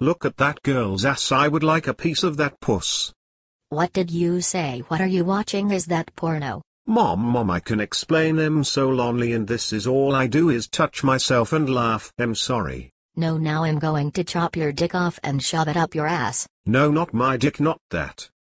Look at that girl's ass, I would like a piece of that puss. What did you say? What are you watching? Is that porno? Mom, I can explain. I'm so lonely and this is all I do is touch myself and laugh. I'm sorry. No, now I'm going to chop your dick off and shove it up your ass. No, not my dick, not that.